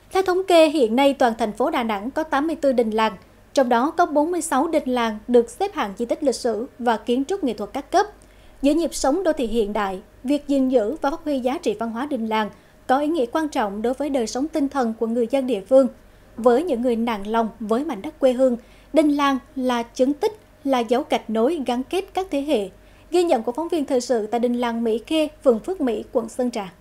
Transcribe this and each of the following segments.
Theo thống kê, hiện nay toàn thành phố Đà Nẵng có 84 đình làng, trong đó có 46 đình làng được xếp hạng di tích lịch sử và kiến trúc nghệ thuật các cấp. Giữa nhịp sống đô thị hiện đại, việc gìn giữ và phát huy giá trị văn hóa đình làng có ý nghĩa quan trọng đối với đời sống tinh thần của người dân địa phương. Với những người nặng lòng với mảnh đất quê hương, đình làng là chứng tích, là dấu gạch nối gắn kết các thế hệ. Ghi nhận của phóng viên thời sự tại đình làng Mỹ Khê, phường Phước Mỹ, quận Sơn Trà.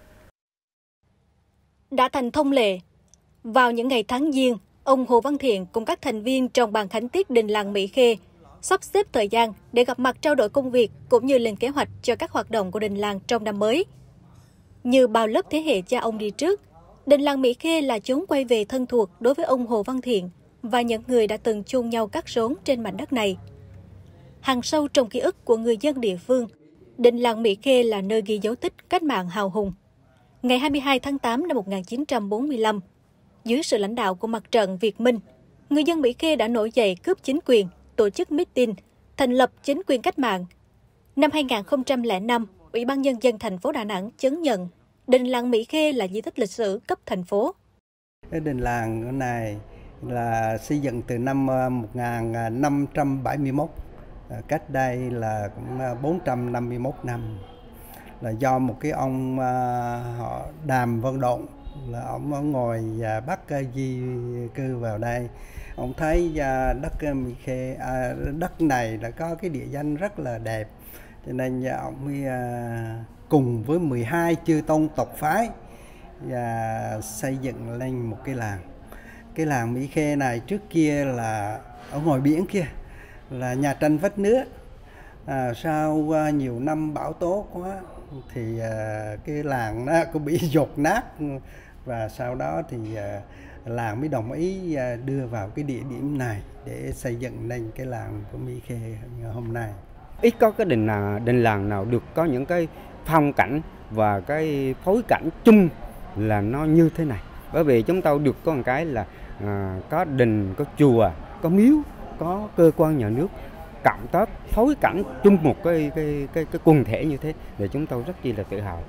Đã thành thông lệ, vào những ngày tháng Giêng, ông Hồ Văn Thiện cùng các thành viên trong ban khánh tiết đình làng Mỹ Khê sắp xếp thời gian để gặp mặt trao đổi công việc cũng như lên kế hoạch cho các hoạt động của đình làng trong năm mới. Như bao lớp thế hệ cha ông đi trước, đình làng Mỹ Khê là chốn quay về thân thuộc đối với ông Hồ Văn Thiện và những người đã từng chung nhau cắt rốn trên mảnh đất này. Hằn sâu trong ký ức của người dân địa phương, đình làng Mỹ Khê là nơi ghi dấu tích cách mạng hào hùng. Ngày 22 tháng 8 năm 1945, dưới sự lãnh đạo của mặt trận Việt Minh, người dân Mỹ Khê đã nổi dậy cướp chính quyền, tổ chức meeting, thành lập chính quyền cách mạng. Năm 2005, Ủy ban Nhân dân thành phố Đà Nẵng chứng nhận đình làng Mỹ Khê là di tích lịch sử cấp thành phố. Cái đình làng này là xây dựng từ năm 1571, cách đây là cũng 451 năm. Là do một cái ông họ Đàm Văn Độn, là ông ngồi bắt di cư vào đây. Ông thấy đất Mỹ Khê, đất này là có cái địa danh rất là đẹp, cho nên ông mới cùng với 12 chư tôn tộc phái và xây dựng lên một cái làng. Cái làng Mỹ Khê này trước kia là ở ngoài biển kia là nhà tranh vách nứa. Sau nhiều năm bão tố quá thì cái làng nó cũng bị dột nát, và sau đó thì làng mới đồng ý đưa vào cái địa điểm này để xây dựng nên cái làng của Mỹ Khê hôm nay. Ít có cái đình làng nào được có những cái phong cảnh và cái phối cảnh chung là nó như thế này. Bởi vì chúng tôi được có một cái là có đình, có chùa, có miếu, có cơ quan nhà nước cộng tác phối cảnh chung một cái quần thể như thế, để chúng tôi rất chi là tự hào.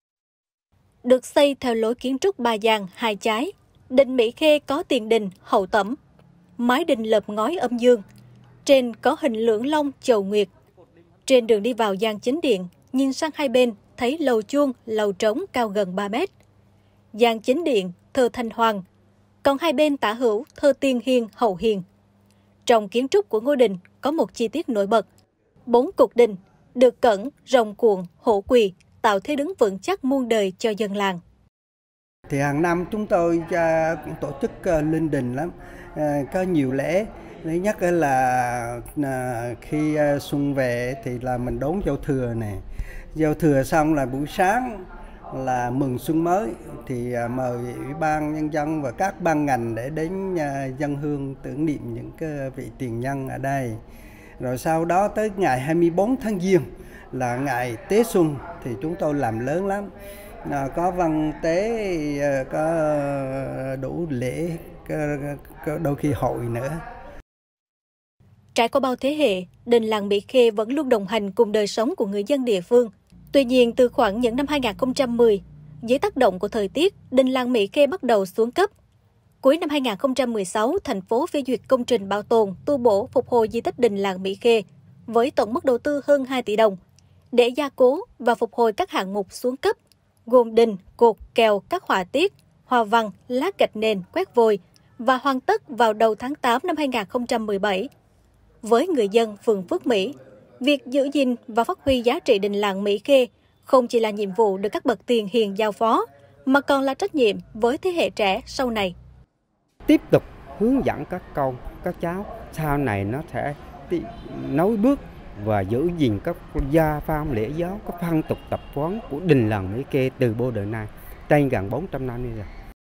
Được xây theo lối kiến trúc ba gian hai chái, đình Mỹ Khê có tiền đình, hậu tẩm, mái đình lợp ngói âm dương, trên có hình lưỡng long chầu nguyệt. Trên đường đi vào gian chính điện, nhìn sang hai bên thấy lầu chuông, lầu trống cao gần 3 mét. Gian chính điện thờ Thành Hoàng, còn hai bên tả hữu thờ Tiên Hiền, Hậu Hiền. Trong kiến trúc của ngôi đình có một chi tiết nổi bật. 4 cột đình được cẩn, rồng cuộn, hổ quỳ tạo thế đứng vững chắc muôn đời cho dân làng. Thì hàng năm chúng tôi tổ chức lên đình lắm, có nhiều lễ. Thứ nhất là khi xuân về thì là mình đón giao thừa này. Giao thừa xong là buổi sáng là mừng xuân mới, thì mời Ủy ban Nhân dân và các ban ngành để đến dâng hương tưởng niệm những cái vị tiền nhân ở đây. Rồi sau đó tới ngày 24 tháng Giêng là ngày Tế Xuân thì chúng tôi làm lớn lắm. Có văn tế, có đủ lễ, có đôi khi hội nữa. Trải qua bao thế hệ, đình làng Mỹ Khê vẫn luôn đồng hành cùng đời sống của người dân địa phương. Tuy nhiên, từ khoảng những năm 2010, dưới tác động của thời tiết, đình làng Mỹ Khê bắt đầu xuống cấp. Cuối năm 2016, thành phố phê duyệt công trình bảo tồn, tu bổ, phục hồi di tích đình làng Mỹ Khê với tổng mức đầu tư hơn 2 tỷ đồng để gia cố và phục hồi các hạng mục xuống cấp, gồm đình, cột, kèo, các họa tiết, hoa văn, lát gạch nền, quét vôi và hoàn tất vào đầu tháng 8 năm 2017. Với người dân phường Phước Mỹ, việc giữ gìn và phát huy giá trị đình làng Mỹ Khê không chỉ là nhiệm vụ được các bậc tiền hiền giao phó, mà còn là trách nhiệm với thế hệ trẻ sau này. Tiếp tục hướng dẫn các con, các cháu sau này nó sẽ nối bước và giữ gìn các gia phong lễ giáo, các phong tục tập quán của đình làng Mỹ Khê từ bao đời nay, trên gần 400 năm nay rồi.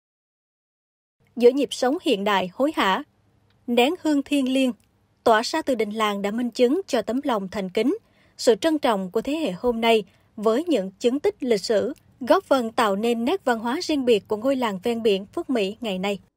Giữa nhịp sống hiện đại hối hả, nén hương thiêng liêng tỏa ra từ đình làng đã minh chứng cho tấm lòng thành kính, sự trân trọng của thế hệ hôm nay với những chứng tích lịch sử, góp phần tạo nên nét văn hóa riêng biệt của ngôi làng ven biển Phước Mỹ ngày nay.